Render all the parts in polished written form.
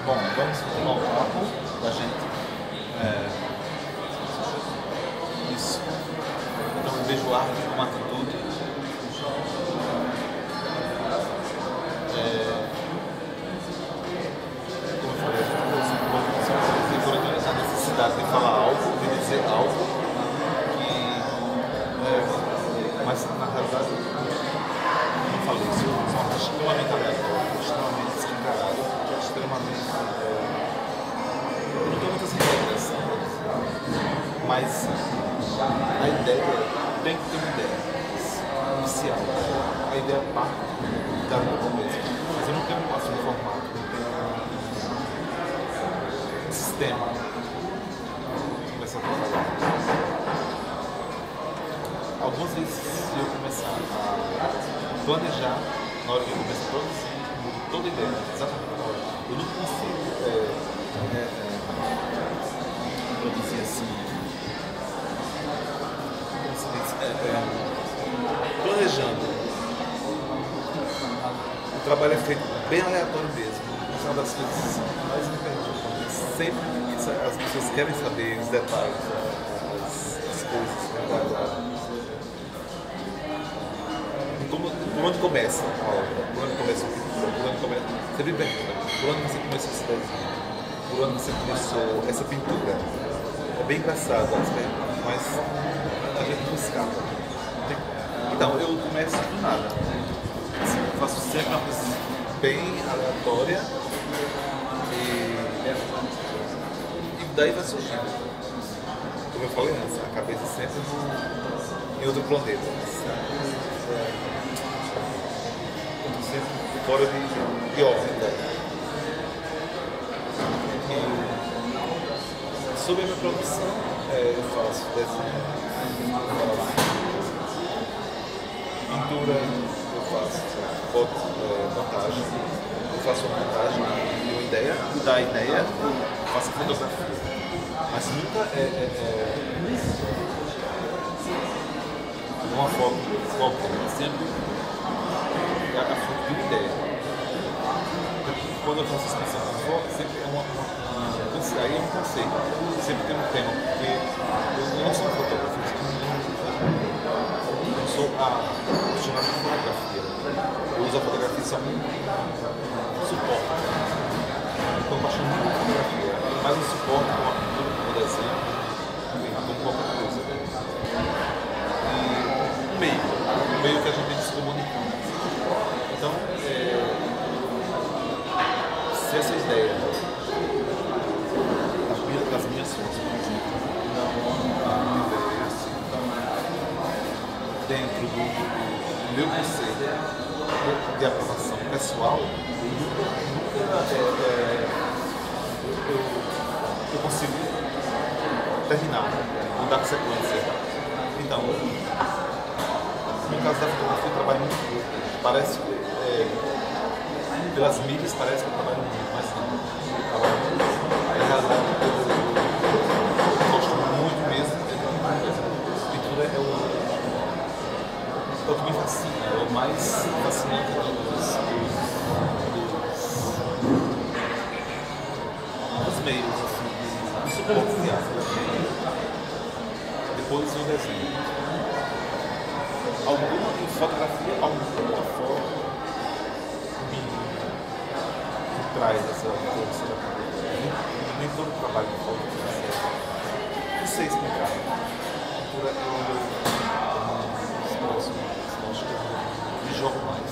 Bom, vamos continuar o papo da gente. Isso. Então eu vejo a arte como atitude. Como eu falei, a necessidade de falar algo, de dizer algo que. Mas na realidade, como eu falei, isso é uma coisa extremamente aleatória, extremamente escancarada, extremamente. Não tem muitas regras, mas a ideia tem que ter uma ideia inicial. A ideia parte da começo. Mas eu não tenho um formato, não tenho um sistema para começar a trabalhar. Algumas vezes, se eu começar a planejar, na hora que eu começo a produzir, mudo toda a ideia, exatamente na hora. Eu não consigo produzir assim, como se diz, planejando. O trabalho é feito bem aleatório mesmo. Isso é uma das coisas mais importantes. Sempre as pessoas querem saber os detalhes, as coisas, por onde começa a obra, por onde começa o pintura, por onde começa. Sempre pergunta, por onde você começou esse desenho? Por onde você começou essa pintura? É bem engraçado, mas a gente não escapa. Então, eu começo do nada. Assim, eu faço sempre uma coisa bem aleatória e daí vai surgindo. Como eu falei antes, a cabeça sempre em outro planeta. Sempre fora de órbita. E sobre a minha produção, eu faço desenho, pintura, eu faço foto, montagem, eu faço uma montagem de uma ideia, da ideia, faço fotografia. Mas nunca uma foto qualquer, sempre a fruto de uma ideia. Quando eu faço expressão com foto, sempre é aí é um conceito, sempre tem um tema, porque eu não sou um fotógrafo, eu sou apaixonado por fotografia. Eu uso a fotografia só como suporte. Então eu apaixonado por fotografia, mais um suporte com a pintura, com o desenho, com qualquer coisa. E um meio que a gente tem que se comunicar. Então, se essa ideia das minhas fontes, por exemplo, não viver assim, dentro do meu conceito de aprovação pessoal, eu consigo terminar, não dar sequência. Então, no caso da fotografia, eu trabalho muito pouco. Parece que pelas mídias parece que eu trabalho muito, mas não. Eu trabalho muito. Na realidade, eu gosto muito mesmo. Pintura é o que me fascina, é o mais fascinante dos meios, assim, do suporte de arte. Depois o desenho. Alguma fotografia, alguma foto me traz essa força da cabeça. Nem todo trabalho de foto não sei explicar. Por aqui os próximos, acho que eu me jogo mais.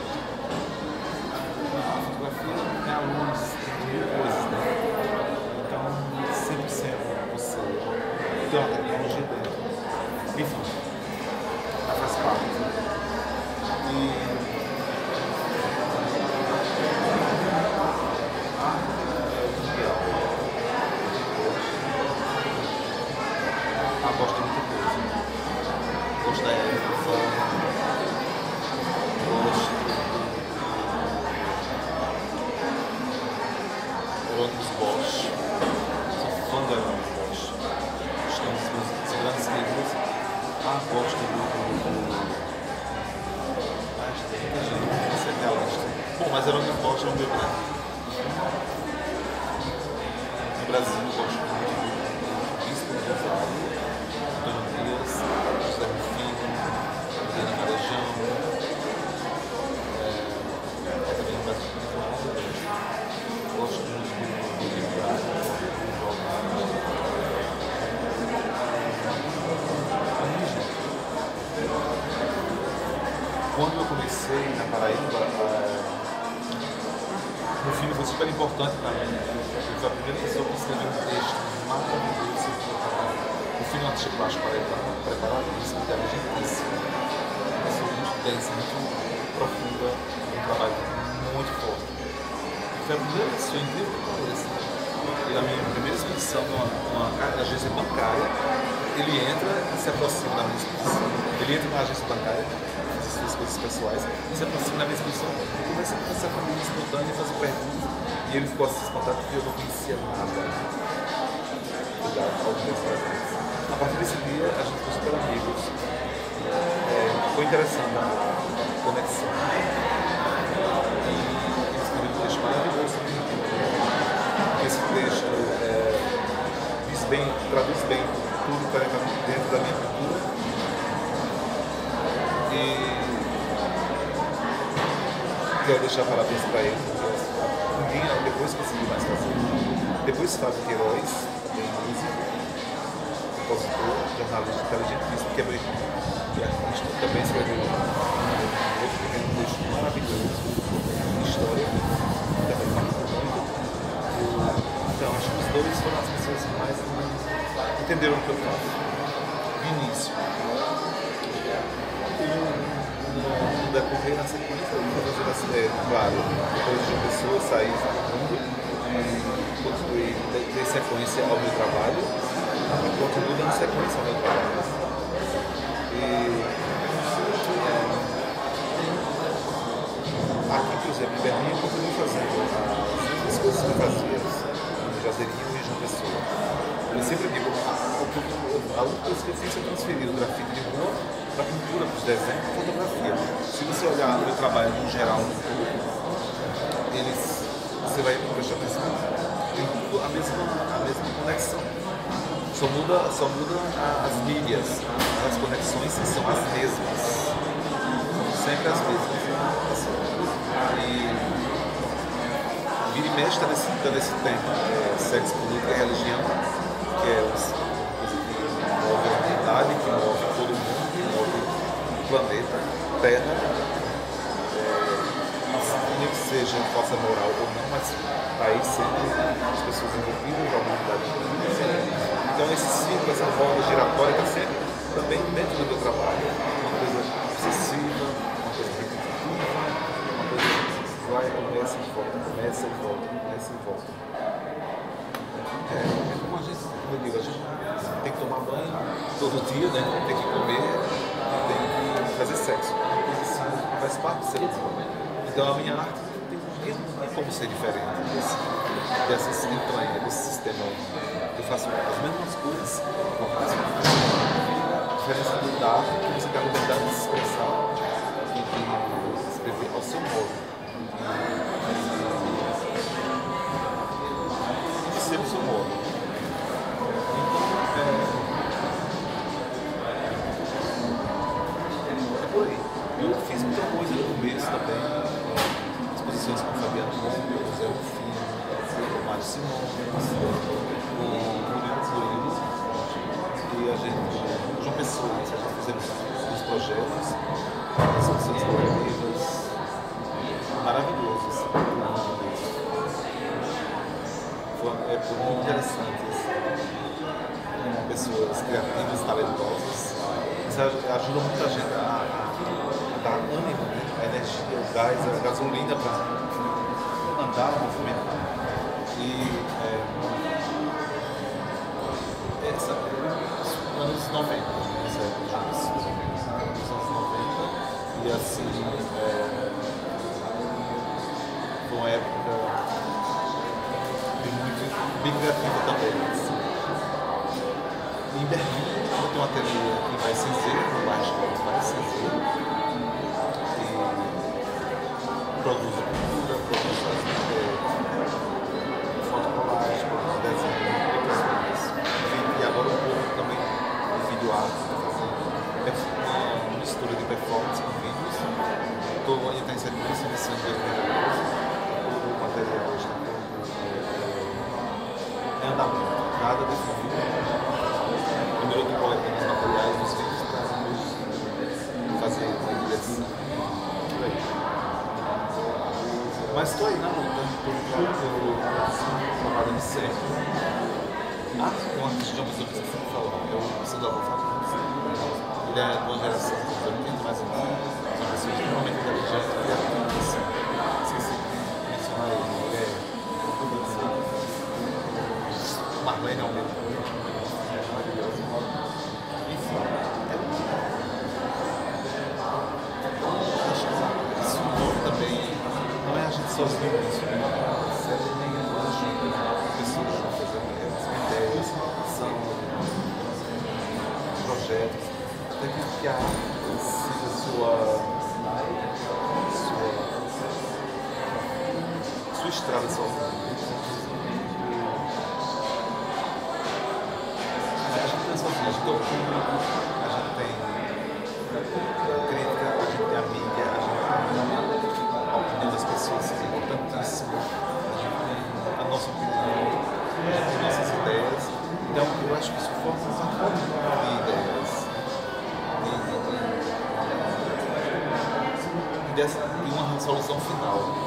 A fotografia tem a luz, tem mil coisas, né? Então, 100% você tem uma tecnologia dentro. Enfim. Faz parte. E gosto de muita coisa. Gosto da época, gosto do Ônibus Bosch. Sou fã do Ônibus Bosch. Estamos com os grandes livros. Gosto do. Bom, mas era um Bosch, é um meu grande. quando eu comecei na Paraíba, no filme foi super importante para mim. Eu fui a primeira pessoa que escreveu um texto maravilhoso. O filme é um Chico Baixo preparado, isso me deu gentíssimo. Uma pessoa muito densa, muito profunda, um trabalho muito forte. Foi a primeira pessoa incrível que eu conheço. E na minha primeira exposição numa agência bancária, ele entra e se aproxima da minha exposição. Ele entra na agência bancária, faz as suas coisas pessoais, e se aproxima da minha exposição e começa a conversar comigo espontâneo e fazer perguntas. E ele ficou assim espantado porque eu não conhecia nada. A partir desse dia, a gente ficou super amigos. Foi interessante a conexão. E ele escreveu um texto maravilhoso. Esse texto traduz bem tudo que está dentro da minha cultura. E quero deixar parabéns para ele, porque depois consegui mais fazer. Depois Fábio Queiroz, também músico, compositor, jornalista inteligentíssimo, que é meu irmão, e artista, também escreveu outro pequeno texto maravilhoso de história, também marcou muito. Então, acho que os dois foram as pessoas que mais entenderam o que eu faço. Vinícius. No decorrer, na sequência, eu fui fazer, claro, depois de uma pessoa sair do mundo e dei sequência ao meu trabalho e continuo dando sequência ao meu trabalho. Aqui, por exemplo, em Berlim, eu continuo fazendo as coisas que eu fazia no Jazerinho e João Pessoa. Eu sempre digo, a única coisa que eu fiz é transferir o grafite de rua para a pintura, para os desenhos, para a fotografia. Se você olhar o meu trabalho no geral, você vai prestar atenção, tem tudo a mesma conexão. Só muda as mídias, as conexões são as mesmas. São sempre as mesmas. E vira e mexe está nesse tempo, sexo, política e religião, que é uma coisa que move a humanidade, que move todo mundo, que move o planeta, Terra, nem que seja força moral ou não, mas aí sempre as pessoas envolvidas, a humanidade envolvida. Então esse ciclo, essa roda giratória está sempre também dentro do meu trabalho, uma coisa obsessiva, uma coisa repetitiva, uma coisa que vai, começa e volta, começa e volta, começa e volta. É como a gente, como eu digo, a gente tem que tomar banho todo dia, né? Tem que comer, tem que fazer sexo. Isso faz parte do ser humano. Então a minha arte não tem como ser diferente dessas entranhas, desse sistema. Eu faço as mesmas coisas, a diferença do dar, que você tem a liberdade de se expressar e de escrever ao seu modo. E de ser o seu modo. Então, é por aí. Eu fiz muita coisa no começo também, exposições com o Fabiano Gomes, o Zé Rufino, o Mário Simões, o Murilo, e a gente, João Pessoa, a gente fizemos uns projetos, exposições coletivas, maravilhosos. Foi muito interessante, pessoas criativas, talentosas, isso ajuda muita gente a dar ânimo, né? A energia, o gás, a gasolina para andar, movimentar. E anos 90, certo? Os anos 90, e assim, foi uma época bem criativa também. Assim. Em Berlim, eu tenho um ateliê aqui em Weissensee, no bairro de Weissensee, e produzo pintura, produzo fotocolagem, produzo desenho, muitas coisas. E agora um pouco também de vídeo arte, uma mistura de performance com vídeos. Estou ainda inserindo isso nesse ano de 2012. O material hoje é andamento, nada definido. Primeiro eu estou coletando os materiais dos vídeos para fazer uma direção. Mas estou aí na luta, trabalhando sempre. Ah, tem uma questão de pessoa que você sempre falou. Eu sou da avó. Ele é de uma geração dos anos 80, mais ou menos. Uma pessoa extremamente inteligente e ativa, assim. Esqueci de mencionar ele. Ele é Marlene Almeida. É maravilhoso. Enfim, acho que isso envolve também. Não é a gente sozinho nisso, né? Pessoas juntas, são ideias, são projetos. Tem que a arte seja sua estrada sozinha. A gente tem sozinho, a gente tem o público, a gente tem crítica, a gente tem a mídia, a gente tem a opinião das pessoas, que é importantíssimo. A gente tem a nossa opinião, a gente tem nossas ideias. Então, eu acho que isso forma uma forma de ideias. De uma resolução final.